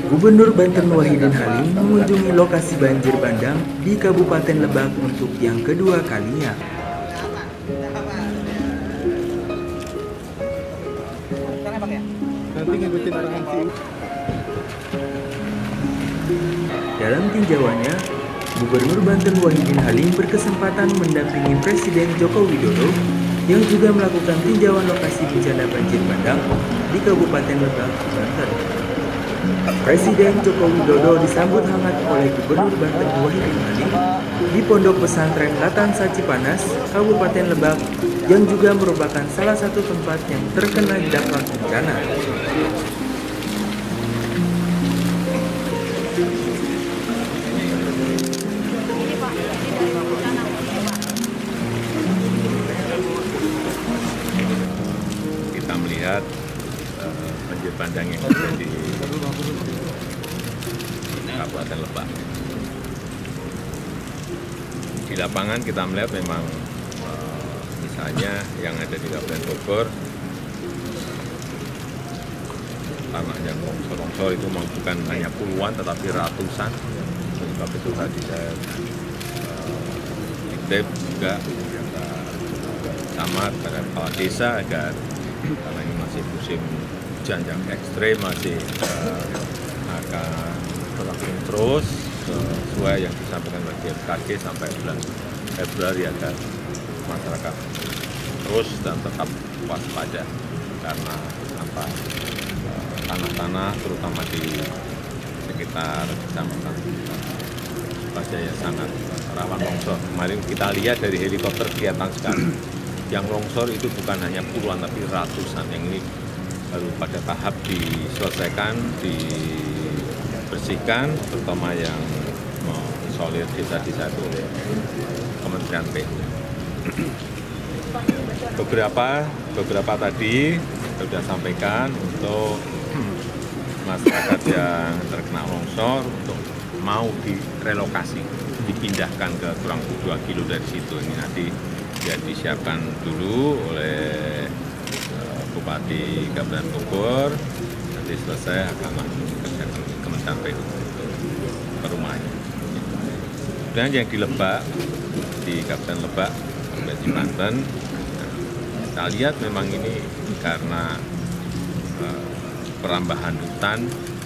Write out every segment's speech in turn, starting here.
Gubernur Banten Wahidin Halim mengunjungi lokasi banjir bandang di Kabupaten Lebak untuk yang kedua kalinya. Dalam tinjauannya, Gubernur Banten Wahidin Halim berkesempatan mendampingi Presiden Joko Widodo yang juga melakukan tinjauan lokasi bencana banjir bandang di Kabupaten Lebak, Banten. Presiden Joko Widodo disambut hangat oleh Gubernur Banten Wahidin Halim di Pondok Pesantren Latansa Cipanas, Kabupaten Lebak, yang juga merupakan salah satu tempat yang terkena dampak bencana. Kita melihat banjir bandang yang terjadi di Kabupaten Lebak. Di lapangan kita melihat memang misalnya yang ada di Kabupaten Bogor, tanah yang longsor itu bukan hanya puluhan tetapi ratusan. Sebab itu tadi saya titip juga camat pada kepala desa agar karena ini masih musim hujan yang ekstrim masih akan berlangsung terus sesuai yang disampaikan oleh BMKG sampai bulan Februari agar masyarakat terus dan tetap waspada karena tanah-tanah terutama di sekitar kecamatan Pasjaya sangat rawan longsor. Kemarin kita lihat dari helikopter kelihatan sekali. Yang longsor itu bukan hanya puluhan tapi ratusan. Yang ini baru pada tahap diselesaikan, dibersihkan, terutama yang mengisolir desa-desa itu oleh Kementerian PU. Beberapa tadi sudah sampaikan untuk masyarakat yang terkena longsor untuk mau direlokasi, dipindahkan ke kurang 2 kilo dari situ. Ini nanti ya disiapkan dulu oleh Bupati Kabupaten Bogor, nanti selesai akan langsung dikerjakan ke Kementerian PU untuk perumahannya. Dan yang di Lebak, di Kabupaten Lebak, Kabupaten Banten, kita lihat memang ini karena perambahan hutan,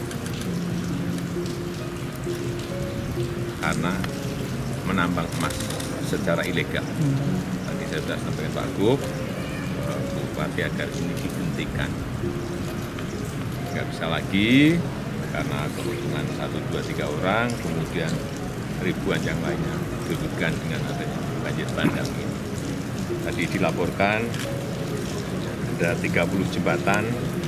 karena menambang emas secara ilegal. Tadi saya sudah sampaikan Pak Gub, Bupati agar ini dihentikan. Nggak bisa lagi karena keuntungan 1, 2, 3 orang, kemudian ribuan yang lainnya dirugikan dengan adanya banjir bandang ini. Tadi dilaporkan ada 30 jembatan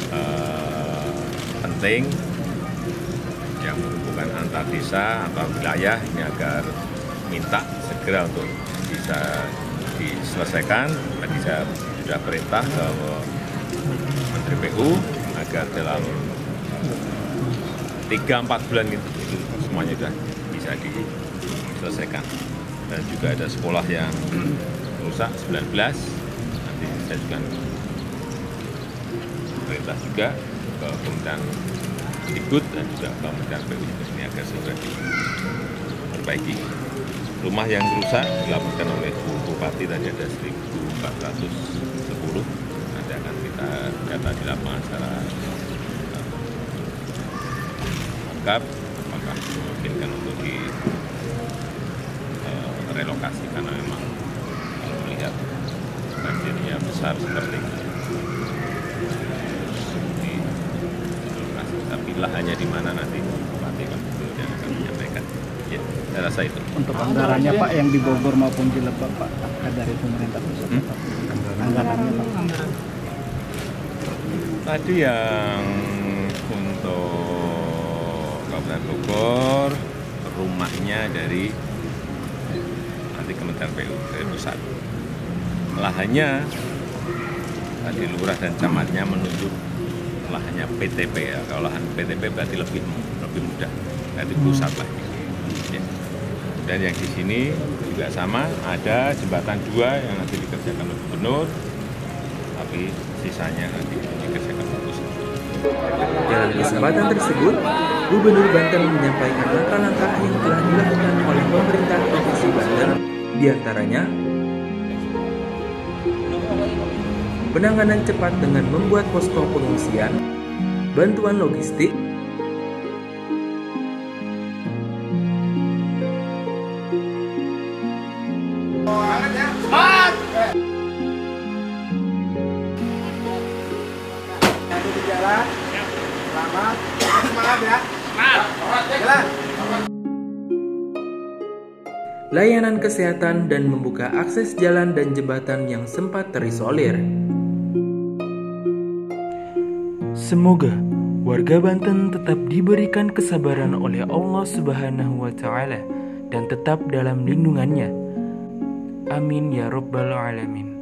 penting yang menghubungkan antar desa atau wilayah ini agar minta segera untuk bisa diselesaikan. Tadi saya sudah perintah ke Menteri PU agar dalam 3-4 bulan itu semuanya sudah bisa diselesaikan. Dan juga ada sekolah yang rusak 19, nanti saya juga perintah juga ke Kementerian ikut dan juga Kementerian PU ini agar segera diperbaiki. Rumah yang rusak dilaporkan oleh Bupati tadi ada 1.410. Nanti akan kita data di lapangan secara lengkap apakah memungkinkan untuk direlokasi karena memang kalau melihat banjirnya besar seperti ini. Tapi lahannya di mana nanti Bupati yang akan menyampaikan. Ya, saya rasa itu. Untuk anggarannya Pak yang di Bogor maupun di Lebak Pak dari pemerintah pusat. Anggarannya Pak. Tadi yang untuk Kabupaten Bogor rumahnya dari nanti Kementerian PU dari pusat. Lahannya tadi lurah dan camatnya menunjuk lahannya PTP ya. Kalau lahan PTP berarti lebih mudah dari pusat lagi. Ya. Dan yang di sini juga sama, ada jembatan 2 yang nanti dikerjakan oleh Gubernur, tapi sisanya nanti dikerjakan oleh pusat. Dalam kesempatan tersebut, Gubernur Banten menyampaikan langkah-langkah yang telah dilakukan oleh pemerintah Provinsi Banten, diantaranya penanganan cepat dengan membuat posko pengungsian, bantuan logistik, layanan kesehatan dan membuka akses jalan dan jembatan yang sempat terisolir. Semoga warga Banten tetap diberikan kesabaran oleh Allah Subhanahu wa Ta'ala dan tetap dalam lindungannya. Amin ya Rabbal Alamin.